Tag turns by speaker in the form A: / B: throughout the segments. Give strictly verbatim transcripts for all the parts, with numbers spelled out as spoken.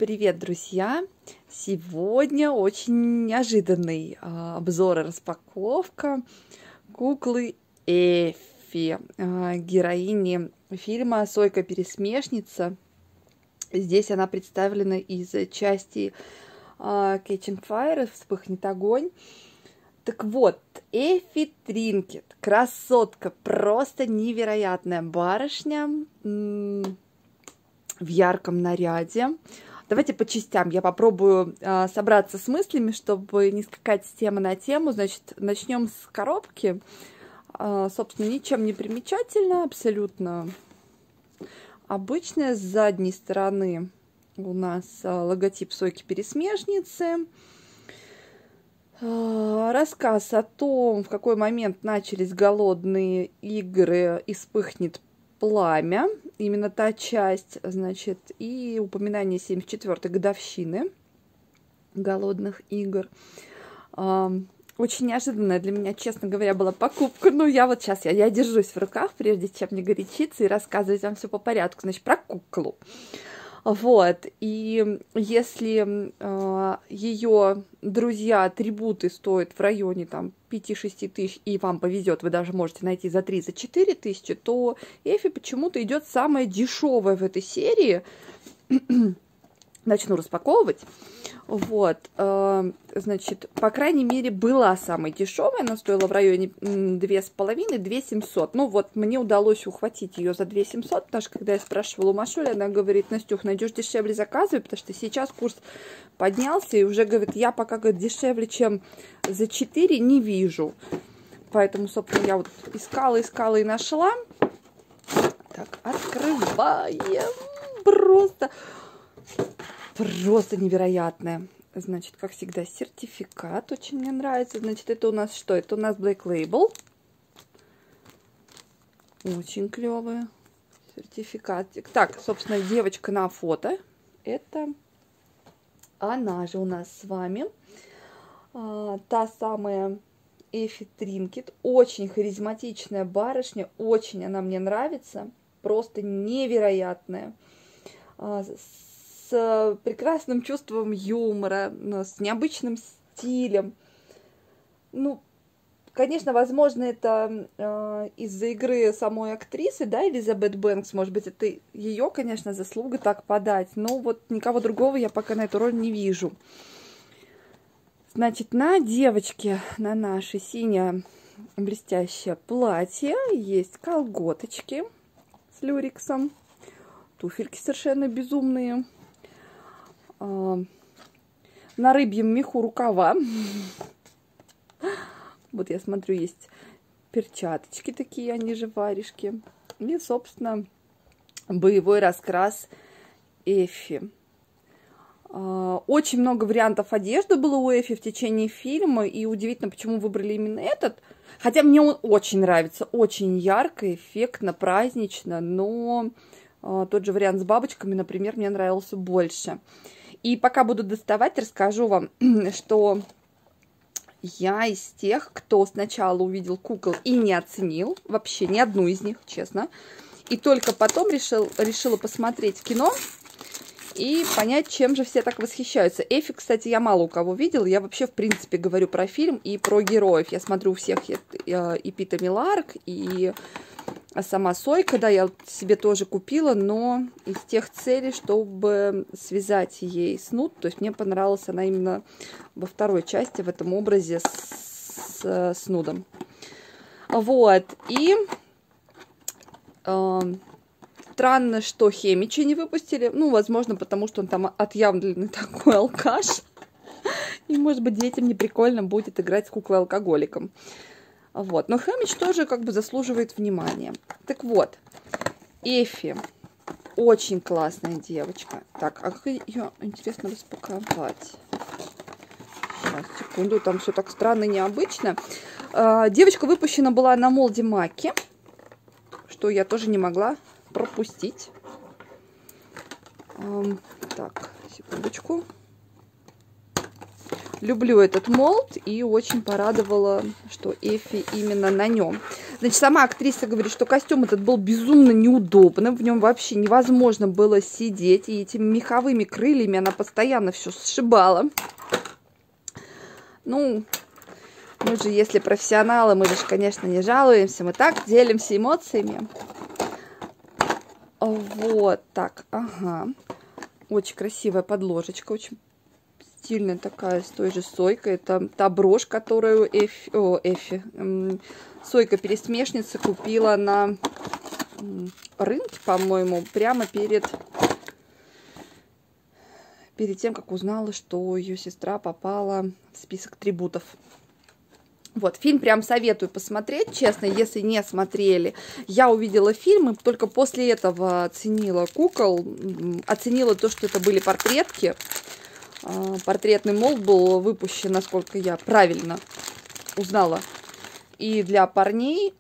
A: Привет, друзья! Сегодня очень неожиданный а, обзор и распаковка куклы Эффи, а, героини фильма «Сойка-пересмешница». Здесь она представлена из части а, Catching Fire, «Вспыхнет огонь». Так вот, Эффи Тринкет, красотка, просто невероятная барышня в ярком наряде. Давайте по частям. Я попробую э, собраться с мыслями, чтобы не скакать с темы на тему. Значит, начнем с коробки. Э, собственно, ничем не примечательно, абсолютно обычная. С задней стороны у нас э, логотип Сойки-пересмешницы. Э, рассказ о том, в какой момент начались голодные игры и вспыхнет пламя. Именно та часть, значит, и упоминание семьдесят четвёртой годовщины голодных игр. Очень неожиданная для меня, честно говоря, была покупка. Ну, я вот сейчас, я, я держусь в руках, прежде чем не горячиться и рассказывать вам все по порядку. Значит, про куклу. Вот, и если э, ее друзья-атрибуты стоят в районе там пяти-шести тысяч, и вам повезет, вы даже можете найти за три-четыре тысячи, то Эффи почему-то идет самая дешевая в этой серии. Начну распаковывать. Вот, э, значит, по крайней мере, была самой дешевой, она стоила в районе две с половиной — две семьсот. Ну вот, мне удалось ухватить ее за две семьсот, потому что когда я спрашивала у Машули, она говорит: Настюх, найдешь дешевле, заказывай, потому что сейчас курс поднялся, и уже, говорит, я пока, говорит, дешевле, чем за четыре, не вижу. Поэтому, собственно, я вот искала, искала и нашла. Так, открываем. Просто... Просто невероятная. Значит, как всегда, сертификат очень мне нравится. Значит, это у нас что? Это у нас Black Label. Очень клевый сертификатик. Так, собственно, девочка на фото. Это она же у нас с вами. А, та самая Эффи Тринкет. Очень харизматичная барышня. Очень она мне нравится. Просто невероятная. А, с прекрасным чувством юмора, с необычным стилем. Ну, конечно, возможно, это э, из-за игры самой актрисы, да, Элизабет Бэнкс, может быть, это ее, конечно, заслуга так подать, но вот никого другого я пока на эту роль не вижу. Значит, на девочке, на наше синее блестящее платье есть колготочки с люрексом, туфельки совершенно безумные. На рыбьем меху рукава. Вот я смотрю, есть перчаточки такие, они же варежки. И, собственно, боевой раскрас Эффи. Очень много вариантов одежды было у Эффи в течение фильма. И удивительно, почему выбрали именно этот. Хотя мне он очень нравится. Очень ярко, эффектно, празднично. Но тот же вариант с бабочками, например, мне нравился больше. И пока буду доставать, расскажу вам, что я из тех, кто сначала увидел кукол и не оценил, вообще ни одну из них, честно. И только потом решил, решила посмотреть кино и понять, чем же все так восхищаются. Эффи, кстати, я мало у кого видела. Я вообще, в принципе, говорю про фильм и про героев. Я смотрю у всех и Пита Милларк, и... А сама Сойка, да, я себе тоже купила, но из тех целей, чтобы связать ей снуд, то есть мне понравилась она именно во второй части, в этом образе с, с снудом. Вот, и э, странно, что Хемича не выпустили, ну, возможно, потому что он там отъявленный такой алкаш, и, может быть, детям не прикольно будет играть с куклой-алкоголиком. Вот. Но Хэмич тоже как бы заслуживает внимания. Так вот, Эффи очень классная девочка. Так, а как ее интересно распаковать? Сейчас, секунду, там все так странно и необычно. А, девочка выпущена была на молде Маки, что я тоже не могла пропустить. А, так, секундочку. Люблю этот молд и очень порадовала, что Эффи именно на нем. Значит, сама актриса говорит, что костюм этот был безумно неудобным, в нем вообще невозможно было сидеть, и этими меховыми крыльями она постоянно все сшибала. Ну, мы же, если профессионалы, мы же, конечно, не жалуемся, мы так делимся эмоциями. Вот так, ага. Очень красивая подложечка, очень стильная такая, с той же Сойкой. Это та брошь, которую Эфи, о, Эфи, эм, Сойка-пересмешница купила на эм, рынке, по-моему, прямо перед, перед тем, как узнала, что ее сестра попала в список трибутов. Вот, фильм прям советую посмотреть, честно, если не смотрели. Я увидела фильм и только после этого оценила кукол, оценила то, что это были портретки. Портретный молд был выпущен, насколько я правильно узнала. И для парней,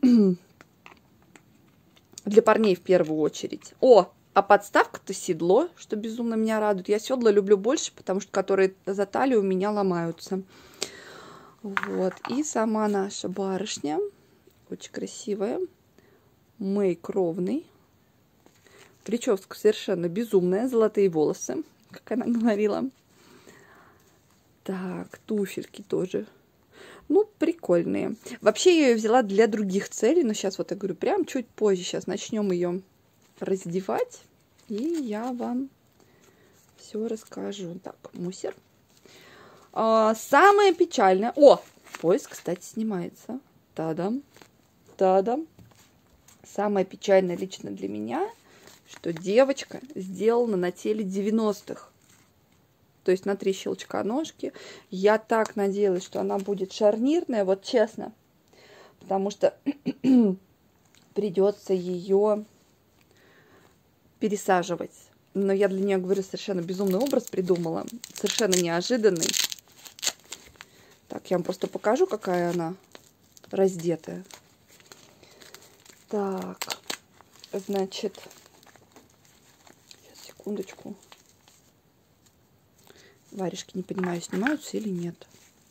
A: для парней в первую очередь. О, а подставка-то седло, что безумно меня радует. Я седла люблю больше, потому что которые за талию у меня ломаются. Вот, и сама наша барышня, очень красивая, мейк ровный, прическа совершенно безумная, золотые волосы, как она говорила. Так, туфельки тоже, ну, прикольные. Вообще я ее взяла для других целей, но сейчас вот я говорю, прям чуть позже, сейчас начнем ее раздевать, и я вам все расскажу. Так, мусор. А, самое печальное... О, пояс, кстати, снимается. Та-дам, та-дам. Самое печальное лично для меня, что девочка сделана на теле девяностых. То есть на три щелчка ножки. Я так надеялась, что она будет шарнирная, вот честно. Потому что придется ее пересаживать. Но я для нее, говорю, совершенно безумный образ придумала. Совершенно неожиданный. Так, я вам просто покажу, какая она раздетая. Так, значит, сейчас, секундочку. Варежки, не понимаю, снимаются или нет.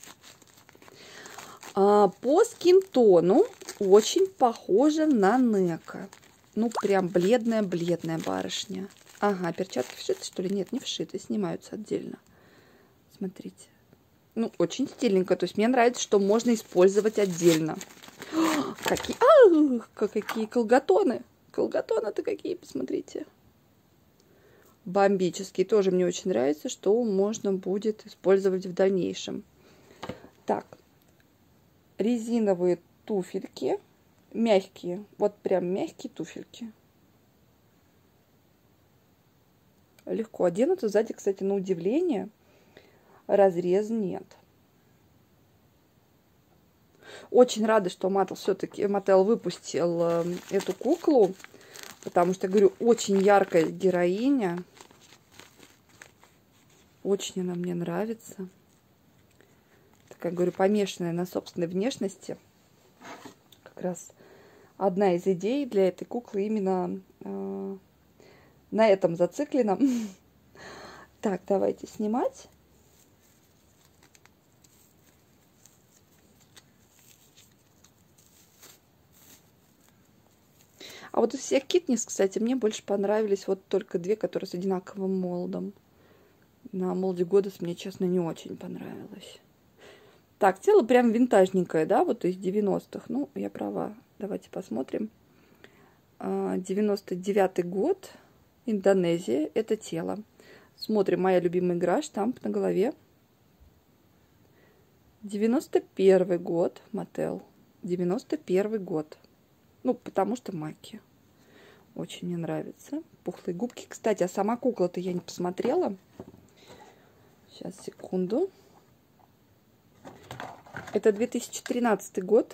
A: А, по скинтону очень похожа на Неко. Ну, прям бледная-бледная барышня. Ага, перчатки вшиты, что ли? Нет, не вшиты, снимаются отдельно. Смотрите. Ну, очень стильненько. То есть мне нравится, что можно использовать отдельно. О, какие, а, какие колготоны. Колготоны-то какие, посмотрите. Бомбические. Тоже мне очень нравится, что можно будет использовать в дальнейшем. Так. Резиновые туфельки. Мягкие. Вот прям мягкие туфельки. Легко оденутся. Сзади, кстати, на удивление, разреза нет. Очень рада, что Mattel все-таки Mattel выпустил э, эту куклу, потому что, говорю, очень яркая героиня. Очень она мне нравится. Такая, говорю, помешанная на собственной внешности. Как раз одна из идей для этой куклы именно э, на этом зациклена. Так, давайте снимать. А вот из всех Китнис, кстати, мне больше понравились вот только две, которые с одинаковым молдом. На молде Годес мне, честно, не очень понравилось. Так, тело прям винтажненькое, да, вот из девяностых. Ну, я права. Давайте посмотрим. девяносто девятый год. Индонезия. Это тело. Смотрим. Моя любимая игра. Штамп на голове. девяносто первый год. Mattel. девяносто первый год. Ну, потому что маки. Очень мне нравится. Пухлые губки. Кстати, а сама кукла-то я не посмотрела. Сейчас, секунду. Это две тысячи тринадцатый год.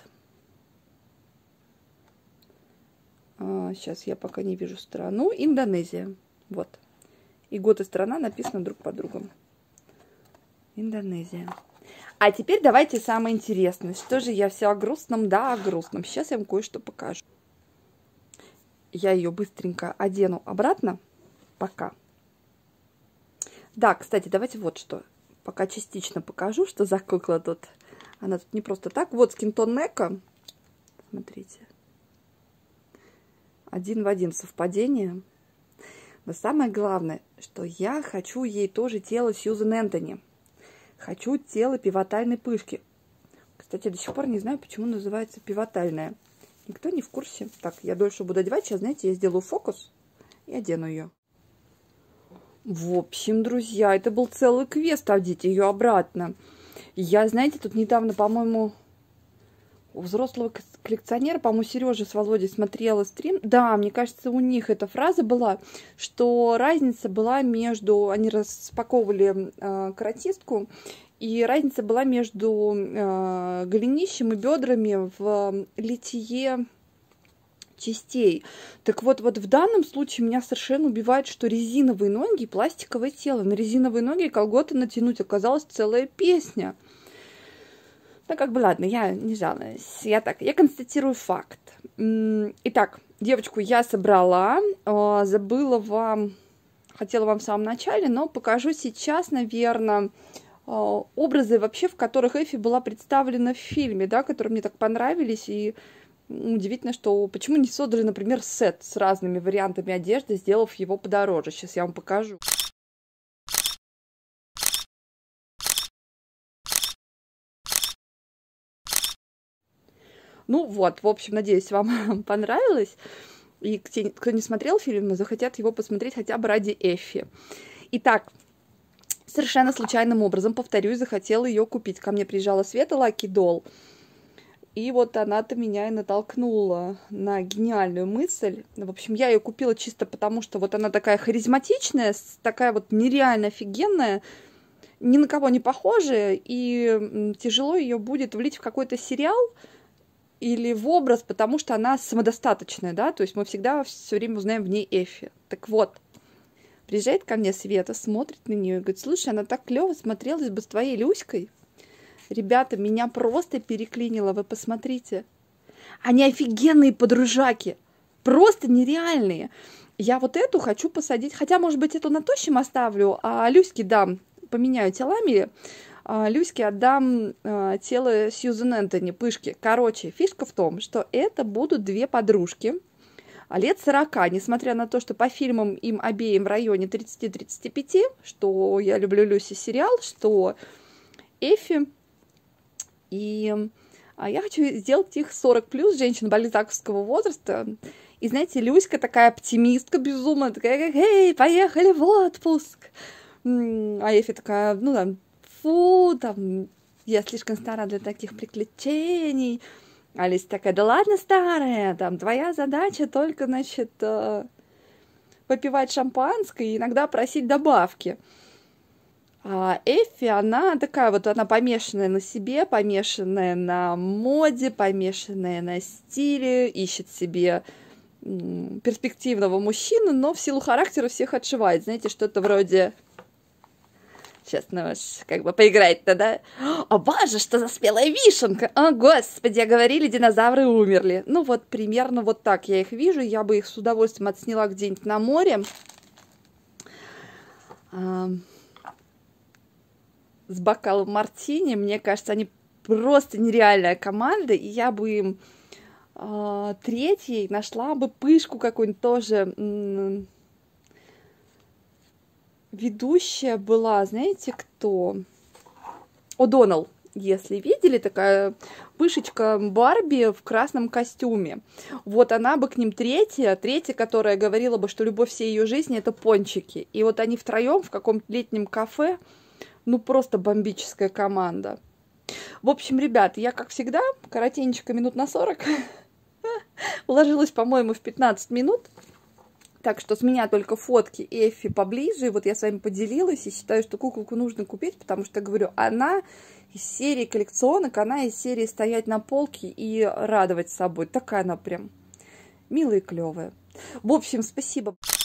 A: А, сейчас я пока не вижу страну. Индонезия. Вот. И год и страна написаны друг под другом. Индонезия. А теперь давайте самое интересное. Что же я все о грустном? Да, о грустном. Сейчас я вам кое-что покажу. Я ее быстренько одену обратно. Пока. Да, кстати, давайте вот что. Пока частично покажу, что за кукла тут. Она тут не просто так. Вот скинтон Неко. Смотрите. Один в один совпадение. Но самое главное, что я хочу ей тоже тело Сьюзан Энтони. Хочу тело пивотальной пышки. Кстати, до сих пор не знаю, почему называется пивотальная. Никто не в курсе. Так, я дольше буду одевать. Сейчас, знаете, я сделаю фокус и одену ее. В общем, друзья, это был целый квест одеть ее обратно. Я, знаете, тут недавно, по-моему, у взрослого коллекционера, по-моему, Сережа с Володей смотрела стрим. Да, мне кажется, у них эта фраза была, что разница была между... Они распаковывали э, каратистку, и разница была между э, голенищем и бедрами в литье частей. Так вот, вот в данном случае меня совершенно убивает, что резиновые ноги и пластиковое тело. На резиновые ноги колготы натянуть оказалась целая песня. Ну, как бы, ладно, я не жалуюсь. Я так, я констатирую факт. Итак, девочку я собрала. Забыла вам, хотела вам в самом начале, но покажу сейчас, наверное, образы вообще, в которых Эфи была представлена в фильме, да, которые мне так понравились. И удивительно, что почему не создали, например, сет с разными вариантами одежды, сделав его подороже. Сейчас я вам покажу. Ну вот, в общем, надеюсь, вам понравилось. И те, кто не смотрел фильм, захотят его посмотреть хотя бы ради Эфи. Итак, совершенно случайным образом, повторюсь, захотела ее купить. Ко мне приезжала Света Лаки Долл. И вот она-то меня и натолкнула на гениальную мысль. В общем, я ее купила чисто потому, что вот она такая харизматичная, такая вот нереально офигенная, ни на кого не похожая, и тяжело ее будет влить в какой-то сериал или в образ, потому что она самодостаточная, да, то есть мы всегда все время узнаем в ней Эфи. Так вот, приезжает ко мне Света, смотрит на нее и говорит: слушай, она так клево смотрелась бы с твоей Люськой. Ребята, меня просто переклинило, вы посмотрите. Они офигенные подружаки, просто нереальные. Я вот эту хочу посадить, хотя, может быть, эту на тощем оставлю, а Люське дам, поменяю телами. Люське отдам э, тело Сьюзан Энтони, пышки. Короче, фишка в том, что это будут две подружки лет сорока, несмотря на то, что по фильмам им обеим в районе тридцати-тридцати пяти, что «Я люблю Люси» сериал, что Эфи. И а я хочу сделать их сорок плюс, женщин бальзаковского возраста. И знаете, Люська такая оптимистка безумная, такая: эй, поехали в отпуск. А Эфи такая: ну там, фу, там, я слишком стара для таких приключений. Алиса такая: да ладно, старая, там, твоя задача только, значит, попивать шампанское и иногда просить добавки. А Эфи, она такая вот, она помешанная на себе, помешанная на моде, помешанная на стиле, ищет себе перспективного мужчину, но в силу характера всех отшивает. Знаете, что-то вроде... Сейчас, ну уж, как бы поиграть-то, да? О, боже, что за спелая вишенка! О, господи, а говорили, динозавры умерли. Ну, вот примерно вот так я их вижу. Я бы их с удовольствием отсняла где-нибудь на море. А, с бокалом мартини. Мне кажется, они просто нереальная команда. И я бы им а, третьей нашла бы пышку какую-нибудь тоже... Ведущая была, знаете, кто? О'Доннелл, если видели, такая пышечка Барби в красном костюме. Вот она бы к ним третья, третья, которая говорила бы, что любовь всей ее жизни — это пончики. И вот они втроем в каком-то летнем кафе, ну просто бомбическая команда. В общем, ребят, я, как всегда, коротенечко минут на сорок, уложилась, по-моему, в пятнадцать минут. Так что с меня только фотки Эфи поближе. И вот я с вами поделилась и считаю, что куколку нужно купить, потому что, говорю, она из серии коллекционок, она из серии стоять на полке и радовать собой. Такая она прям милая и клевая. В общем, спасибо.